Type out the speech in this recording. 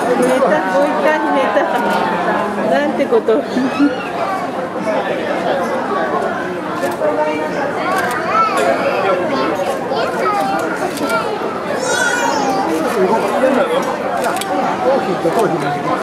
回寝た。なんてこと。